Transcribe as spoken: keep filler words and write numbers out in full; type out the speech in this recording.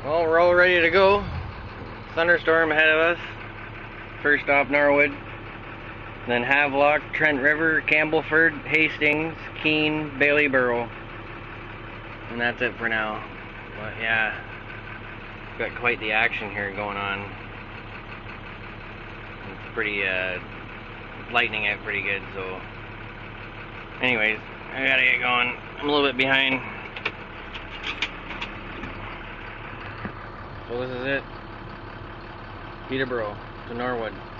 Well, we're all ready to go. Thunderstorm ahead of us. First off, Norwood. Then Havelock, Trent River, Campbellford, Hastings, Keene, Bailey-Burrow. And that's it for now. But yeah, got quite the action here going on. It's pretty, uh, lightning out pretty good, so. Anyways, I gotta get going. I'm a little bit behind. So this is it. Peterborough to Norwood.